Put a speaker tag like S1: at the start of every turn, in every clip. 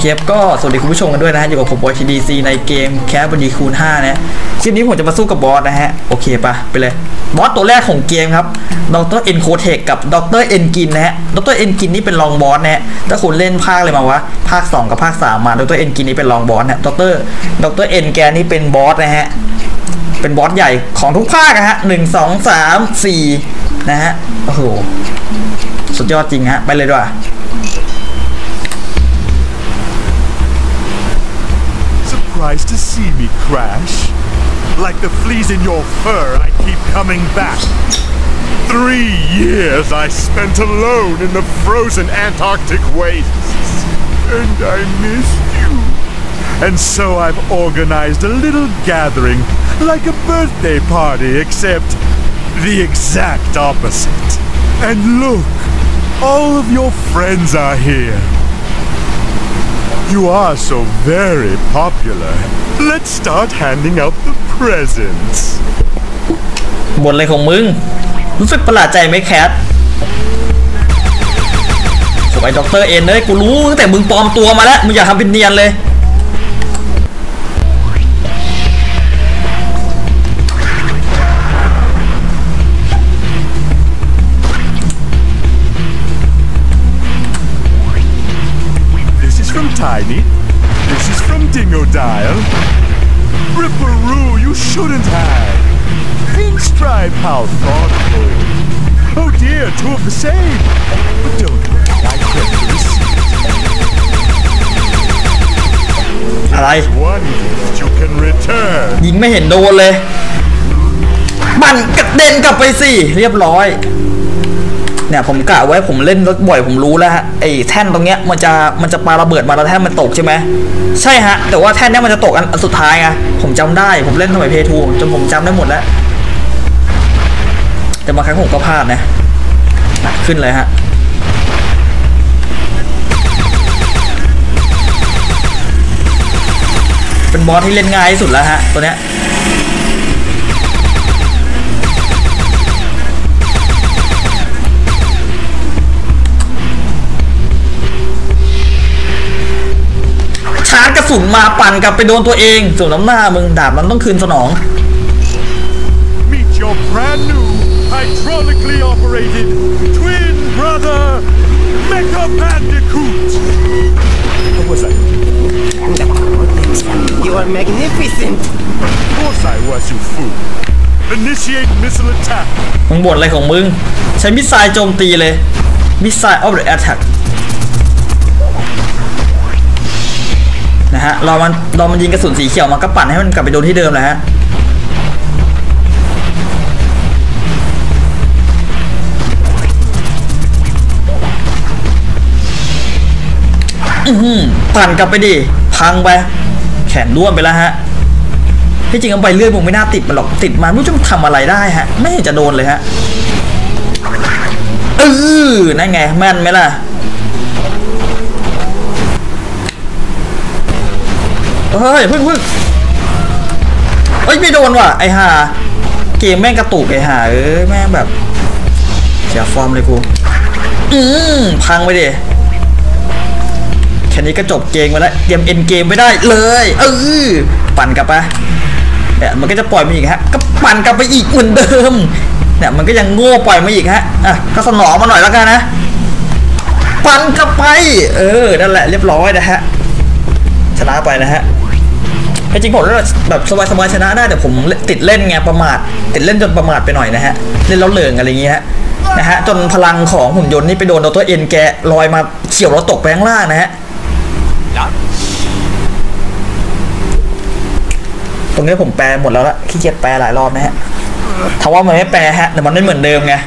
S1: เคก็สวัสดีคุณผู้ชมกันด้วยนะฮะอยู่กับผมบอย TDC ในเกมแคสบันดีคูณ5นะคลิปนี้ผมจะมาสู้กับบอสนะฮะโอเคปะไปเลยบอสตัวแรกของเกมครับดรเอ็นโคเทคกับดรเอ็นกินนะฮะดรเอ็นกินนี่เป็นรองบอสนะฮะถ้าคุณเล่นภาคอะไรมาวะภาค2กับภาค3มาดรเอ็นกินนี่เป็นรองบอสนะดรเอ็นแกนี่เป็นบอสนะฮะเป็นบอสใหญ่ของทุกภาคนะฮะ1 2 3 4นะฮะโอ้โหสุดยอดจริงฮะไปเลยด้วย
S2: Surprised to see me crash? Like the fleas in your fur, I keep coming back. 3 years I spent alone in the frozen Antarctic wastes. And I missed you. And so I've organized a little gathering, like a birthday party, except the exact opposite. And look, all of your friends are here.You are so very popular. Let's start handing out the presents.
S1: บนอะไรของมึงรู้สึกประหลาดใจไหมแคทผมไอ้ด็อกเตอร์เอ็นเลยกูรู้ตั้งแต่มึงปลอมตัวมาแล้วมึงอย่าทำเป็นเนียนเลย
S2: Tiny. This is from Dingodile. Ripperoo, you shouldn't have. Pinstripe, how thoughtful. Oh dear, 2 of the same. But don't worry, I kept the receipt.
S1: อะไร
S2: One gift you can return.
S1: ยิงไม่เห็นโดนเลยมันกระเด็นกลับไปสิเรียบร้อยเนี่ยผมกะไว้ผมเล่นรถบ่อยผมรู้แล้วฮะไอ้แท่นตรงเนี้ยมันจะปาระเบิดมาแล้วแท่นมันตกใช่ไหมใช่ฮะแต่ว่าแท่นเนี้ยมันจะตกอันสุดท้ายไงผมจำได้ผมเล่นสมัยเพย์ทูจนผมจำได้หมดแล้วแต่บางครั้งผมก็พลาดนะขึ้นเลยฮะเป็นบอสที่เล่นง่ายที่สุดแล้วฮะตัวเนี้ยชาร์จกระสุนมาปั่นกลับไปโดนตัวเองส่วนน้ำหน้ามึงดาบมันต้องคืนสนอง
S2: Meet your brand new hydraulically operated twin brother Mecha Bandicoot. What was I?
S3: You are magnificent.
S2: Of course I was, you fool. Initiate missile attack.
S1: มึงบ่นอะไรของมึงใช้มิสไซล์โจมตีเลยมิสไซล์ออฟเดอะแอทแทคนะฮะเรามันยิงกระสุนสีเขียวมันก็ปั่นให้มันกลับไปโดนที่เดิมเลยฮะปั่นกลับไปดิพังไปแขนร่วมไปแล้วฮะที่จริงเอาไปเลื่อยผมไม่น่าติดมันหรอกติดมาไม่รู้จะทำอะไรได้ฮะไม่เห็นจะโดนเลยฮะนั่นไงแม่นไหมล่ะเฮ้ยพึ่งเอ้ยไม่โดนว่ะไอ้ห่าเกมแม่งกระตุกไอ้ห่าแม่งแบบเสียฟอร์มเลยกูพังไปดิแค่นี้ก็จบเกมไปแล้วเตรียมเอ็นเกมไม่ได้เลยปั่นกลับไปเนี่ยมันก็จะปล่อยมาอีกฮะก็ปั่นกลับไปอีกเหมือนเดิมเนี่ยมันก็ยังโง่ปล่อยมาอีกฮะก็สนองมาหน่อยแล้วกันนะปั่นกลับไปนั่นแหละเรียบร้อยนะฮะชนะไปนะฮะจริงผมแบบสบายชนะได้แต่ผมติดเล่นไงประมาทติดเล่นจนประมาทไปหน่อยนะฮะเล่นแล้วเหลิงอะไรอย่างเงี้ยนะฮะจนพลังของหุ่นยนต์นี่ไปโดนตัวเอ็นแกลอยมาเฉี่ยวแล้วตกไปข้างล่างนะฮะตรงนี้ผมแปลหมดแล้วละขี้เกียจแปลหลายรอบนะฮะถ้าว่ามันไม่แปลฮะแต่มันไม่เหมือนเดิมไง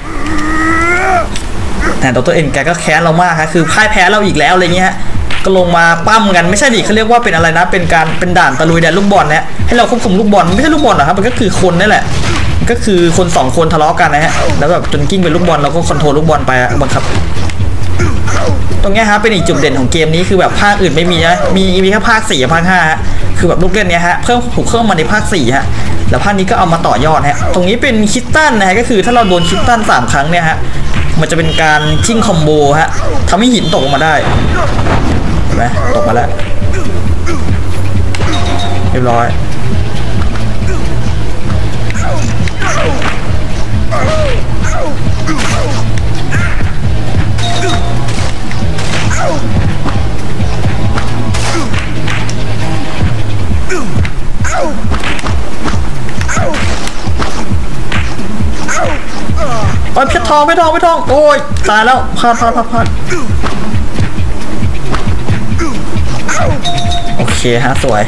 S1: แต่ตัวเอ็นแกก็แค้นเรามากฮะคือพ่ายแพ้เราอีกแล้วอะไรเงี้ยก็ลงมาปั้มกันไม่ใช่ดิเขาเรียกว่าเป็นอะไรนะเป็นด่านตะลุยแดนลูกบอลนะให้เราควบคุมลูกบอลไม่ใช่ลูกบอลหรอกครับมันก็คือคนนั่นแหละก็คือคน2 คนทะเลาะกันนะฮะแล้วแบบจนกิ้งเป็นลูกบอลเราก็คอนโทรลลูกบอลไปบังคับตรงนี้ฮะเป็นอีกจุดเด่นของเกมนี้คือแบบภาคอื่นไม่มีนะมีแค่ภาค4กับภาค5ฮะคือแบบลูกเล่นเนี้ยฮะถูกเพิ่มมาในภาค4ฮะแล้วภาคนี้ก็เอามาต่อยอดฮะตรงนี้เป็นคิตตันนะฮะก็คือถ้าเราโดนคิตตัน3 ครั้งเนี่ยฮะมันจะเป็นการชิ่งคอมโบฮะทำให้หินตกลงมาได้ห็นไหมตกมาแล้วเรียบร้อยโอ้ยเพชรทองโอ้ยตายแล้วพลาดโอเคฮะสวย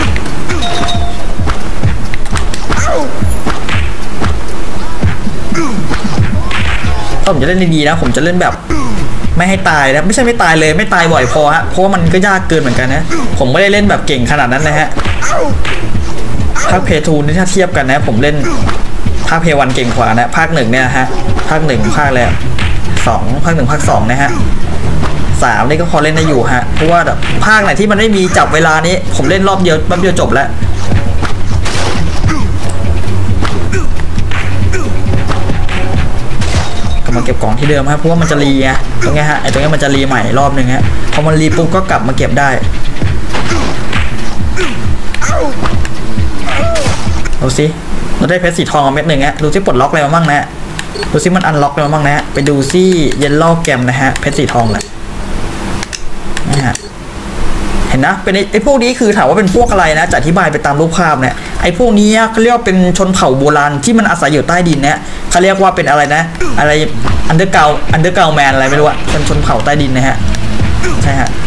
S1: ถ้าผมจะเล่นดีๆนะผมจะเล่นแบบไม่ให้ตายนะไม่ใช่ไม่ตายเลยไม่ตายบ่อยพอฮะเพราะว่ามันก็ยากเกินเหมือนกันนะผมไม่ได้เล่นแบบเก่งขนาดนั้นนะฮะภาคเพทูนี่ถ้าเทียบกันนะผมเล่นภาคเพวันเก่งกว่านะภาค1เนี่ยฮะภาค1ภาคแล้ว2ภาค1ภาค2นะฮะ3นี่ก็พอเล่นได้อยู่ฮะเพราะว่าแบบภาคไหนที่มันไม่มีจับเวลานี้ผมเล่นรอบเดียวแป๊บเดียวจบแล้วก็มาเก็บกล่องที่เดิมฮะเพราะว่ามันจะรีไงตรงนี้ฮะไอ้ตรงนี้มันจะรีใหม่รอบนึงฮะพอมันรีปุ๊บก็กลับมาเก็บได้ดูสิเราได้เพชรสีทองมาเม็ดหนึ่งฮะดูสิปลดล็อกอะไรมาบ้างนะดูสิมันอันล็อกอะไรมาบ้างนะไปดูสิเยลโล่แกมนะฮะเพชรสีทองเลยนะฮะเห็นนะเป็นไอ้พวกนี้คือถามว่าเป็นพวกอะไรนะจะอธิบายไปตามรูปภาพเนี่ยไอ้พวกนี้เขาเรียกว่าเป็นชนเผ่าโบราณที่มันอาศัยอยู่ใต้ดินเนี่ยเขาเรียกว่าเป็นอะไรนะอะไรอันเดอร์เกลแมนอะไรไม่รู้อะเป็นชนเผ่าใต้ดินนะฮะใช่ฮะ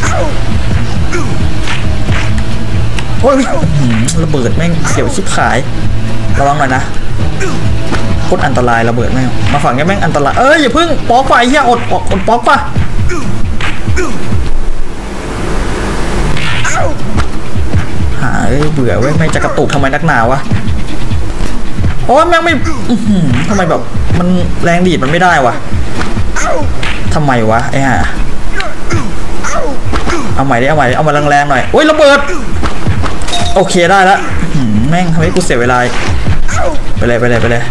S1: โอ้ยระเบิดแม่งเสียวชิบขายระวังหน่อยนะโคตรอันตรายระเบิดแม่งมาฝั่งนี้แม่งอันตรายอย่าพึ่งป๊อกไปเฮียอดป๊อกป่ะเบื่อเว้ยไม่จะกระตุกทำไมนักหนาวะเพราะว่าแม่งไม่ทำไมแบบมันแรงดีดมันไม่ได้วะทำไมวะไอ้ห่าเอาใหม่ดิเอามาแรงๆหน่อยโอ้ยระเบิดโอเคได้แล้วแม่งทำให้กูเสียเวลาไปเลย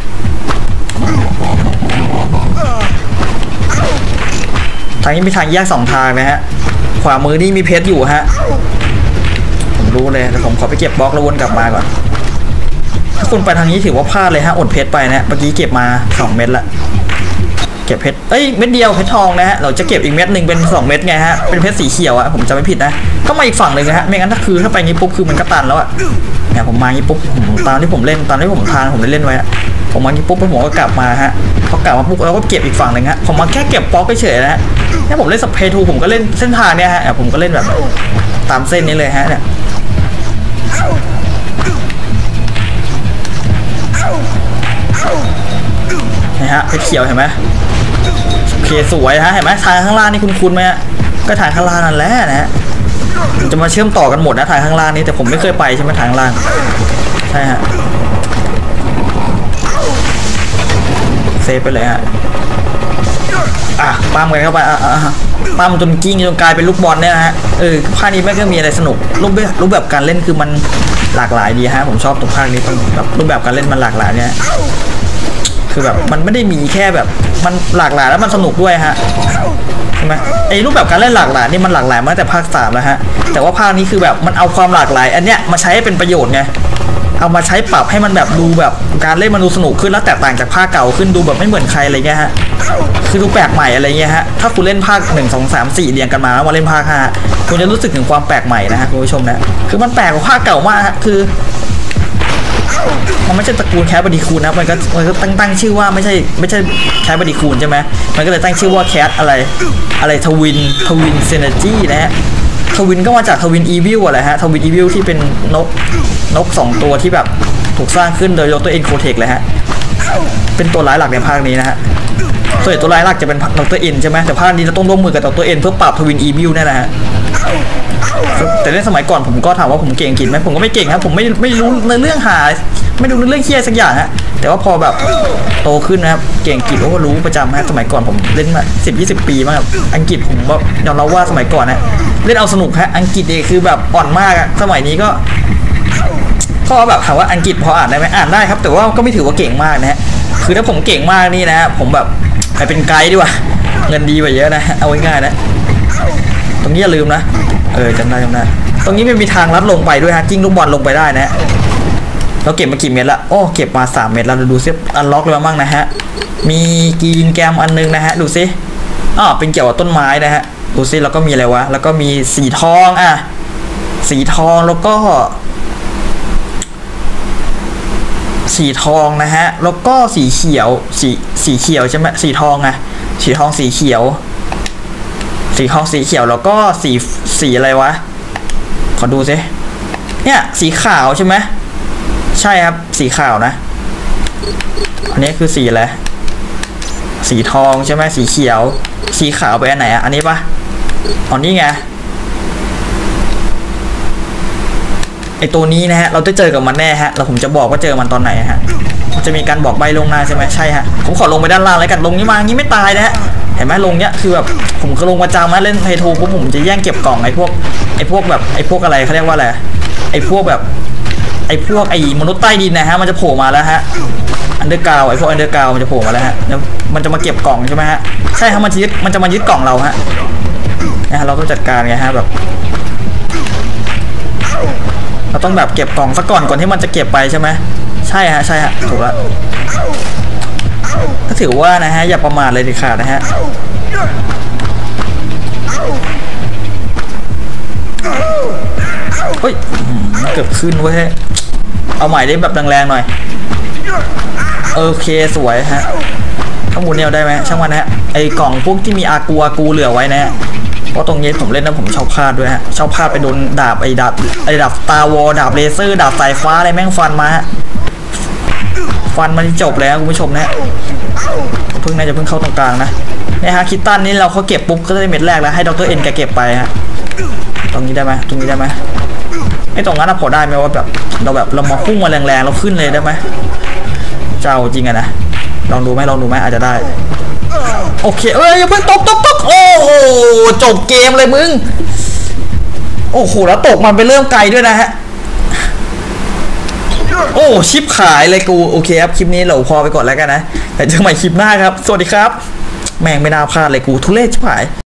S1: ทางนี้มีทางแยก2ทางนะฮะขวามือนี่มีเพชรอยู่ฮะผมรู้เลยแต่ผมขอไปเก็บบล็อกแล้ววนกลับมาก่อนถ้าคุณไปทางนี้ถือว่าพลาดเลยฮะอดเพชรไปนะเมื่อกี้เก็บมา2เม็ดละเก็บเพชรเม็ดเดียวเพชรทองนะฮะเราจะเก็บอีกเม็ดหนึ่งเป็น2เม็ดไงฮะเป็นเพชรสีเขียวอะผมจะไม่ผิดนะก็มาอีกฝั่งเลยนะฮะไม่งั้นถ้าไปงี้ปุ๊บคือมันก็ตันแล้วอะเนี่ยผมมางี้ปุ๊บตามที่ผมเล่นตามที่ผมทานผมเล่นไว้ผมมางี้ปุ๊บผมก็กลับมาฮะพอกลับมาปุ๊บเราก็เก็บอีกฝั่งหนึ่งฮะผมมาแค่เก็บป๊อกเฉยๆนะฮะถ้าผมเล่นสเปรย์ทูผมก็เล่นเส้นทางเนี่ยฮะผมก็เล่นแบบตามเส้นนี้เลยฮะเนี่ยนี่ฮะเพชรเขียวเห็นไหมโอเคสวยฮะเห็นไหมทางข้างล่างนี่คุ้นๆไหมฮะก็ทางข้างล่างนั่นแหละนะฮะจะมาเชื่อมต่อกันหมดนะทางข้างล่างนี้แต่ผมไม่เคยไปใช่ไหมทางล่างใช่ฮะเซฟไปเลยฮะปั้มกันเข้าไปปั้มจนกิ้งจนกลายเป็นลูกบอลเนี่ยฮะภาคนี้ไม่ก็มีอะไรสนุกรูปแบบการเล่นคือมันหลากหลายดีฮะผมชอบตรงภาคนี้แบบรูปแบบการเล่นมันหลากหลายเนี่ยคือแบบมันไม่ได้มีแค่แบบมันหลากหลายแล้วมันสนุกด้วยฮะใช่ไหมไอ้รูปแบบการเล่นหลากหลายนี่มันหลากหลายมาตั้งแต่ภาค3แล้วฮะแต่ว่าภาคนี้คือแบบมันเอาความหลากหลายอันเนี้ยมาใช้ให้เป็นประโยชน์ไงเอามาใช้ปรับให้มันแบบดูแบบการเล่นมันดูสนุกขึ้นแล้วแตกต่างจากภาคเก่าขึ้นดูแบบไม่เหมือนใครอะไรเงี้ยฮะคือดูแปลกใหม่อะไรเงี้ยฮะถ้าคุณเล่นภาค1 2 3 4เรียงกันมาแล้วมาเล่นภาค5คุณจะรู้สึกถึงความแปลกใหม่นะฮะคุณผู้ชมนะคือมันแปลกกว่าภาคเก่ามากฮะคือมันไม่ใช่ตระกูลแคสบดีคูณนะมันก็ตั้งชื่อว่าไม่ใช่แคสบดีคูณใช่ไหมมันก็เลยตั้งชื่อว่าแคสอะไรทวินเซเนจี้นะฮะทวินก็มาจากทวินอีวิลอะไรฮะทวินอีวิลที่เป็นนก2ตัวที่แบบถูกสร้างขึ้นโดยดร.เอ็นโคเทคเลยฮะเป็นตัวร้ายหลักในภาคนี้นะฮะส่วนตัวร้ายหลักจะเป็นดร.เอ็นใช่ไหมแต่ภาคนี้เราต้องร่วมมือกับดร.เอ็นเพื่อปราบทวินอีวิลนี่แหละฮะแต่ในสมัยก่อนผมก็ถามว่าผมเก่งอังกฤษไหมผมก็ไม่เก่งครับผมไม่รู้ในเรื่องไม่รู้เรื่องเคี้ยสักอย่างฮะแต่ว่าพอแบบโตขึ้นนะครับเก่งอังกฤษก็รู้ประจำฮะสมัยก่อนผมเล่นมา10-20 ปีมากอังกฤษผมก็ยอมรับว่าสมัยก่อนนะเล่นเอาสนุกฮะอังกฤษเองคือแบบอ่อนมากอะสมัยนี้ก็แบบถามว่าอังกฤษพออ่านได้ไหมอ่านได้ครับแต่ว่าก็ไม่ถือว่าเก่งมากนะฮะคือถ้าผมเก่งมากนี่นะผมแบบไปเป็นไกด์ดีกว่าเงินดีกว่าเยอะนะเอาง่ายๆนะตรงรงนี้อย่าลืมนะจำได้ตรงนี้ไม่มีทางลัดลงไปด้วยฮะกิ้งลูกบอลลงไปได้นะเราเก็บมากี่เม็ดละโอ้เก็บมา3 เม็ดแล้วดูซิอันล็อกเลยมั่งนะฮะมีกรีนแกมอันนึงนะฮะดูซิเป็นเกี่ยวกับต้นไม้นะฮะดูซิแล้วก็มีอะไรวะแล้วก็มีสีทองสีทองแล้วก็สีทองนะฮะแล้วก็สีเขียวสีเขียวใช่ไหมสีทองสีทองสีเขียวสีทองสีเขียวแล้วก็สีอะไรวะขอดูซิเนี่ยสีขาวใช่ไหมใช่ครับสีขาวนะอันนี้คือสีอะไรสีทองใช่ไหมสีเขียวสีขาวไปอันไหนอันนี้ปะอันนี้ไงไอตัวนี้นะฮะเราจะเจอกับมันแน่ฮะแล้วผมจะบอกว่าเจอมันตอนไหนฮะจะมีการบอกใบลงหน้าใช่ไหมใช่ฮะผมขอลงไปด้านล่างแล้วกันลงนี้มางี้ไม่ตายนะฮะเห็นไหมลงเนี้ยคือแบบผมก็ลงประจำมาเล่นไฮโทปุ๊บผมจะแย่งเก็บกล่องไอพวกแบบไอพวกอะไรเขาเรียกว่าอะไรไอพวกไอมนุษย์ใต้ดินนะฮะมันจะโผล่มาแล้วฮะอันเดอร์กราวไอพวกอันเดอร์กราวมันจะโผล่มาแล้วฮะแล้วมันจะมาเก็บกล่องใช่ไหมฮะใช่ครับมันจะมายึดกล่องเราฮะนะฮะเราต้องจัดการไงฮะแบบเราต้องแบบเก็บกล่องซะก่อนที่มันจะเก็บไปใช่ไหมใช่ฮะถูกแล้วก็ถือว่านะฮะอย่าประมาทเลยดิขาดนะฮะเฮ้ยเกือบขึ้นเว้ยเอาใหม่ได้แบบแรงๆหน่อยโอเคสวยฮะข้อมูลเนี่ยได้ไหมช่างมันนะฮะไอกล่องพวกที่มีอากูเหลือไว้นะฮะเพราะตรงนี้ผมเล่นนะผมชอบพลาดด้วยฮะชอบพลาดไปโดนดาบไอ้ดาบตาวอดาบเลเซอร์ดาบสายฟ้าอะไรแม่งฟันมาฮะฟันมันจบแล้วคุณผู้ชมนะเพิ่งน่าจะเพิ่งเข้าตรงกลางนะเนี่ยฮะคิตตันนี่เราเขาเก็บปุ๊บก็ได้เม็ดแรกแล้วให้ดร.เอ็นแกเก็บไปฮะตรงนี้ได้ไหมไอ้ตรงนั้นพอได้ไหมว่าแบบเรามาพุ่งมาแรงๆเราขึ้นเลยได้ไหมเจ้าจริงอะนะลองดูไหมอาจจะได้โอเคอย่าเพิ่งตกโอ้โหจบเกมเลยมึงโอ้โหแล้วตกมันไปเริ่มไกลด้วยนะฮะโอ้ชิปขายเลยกูโอเคครับคลิปนี้เราพอไปก่อนแล้วกันนะแต่เจอใหม่คลิปหน้าครับสวัสดีครับแม่งไม่น่าพลาดเลยกูทุเรศชิบหาย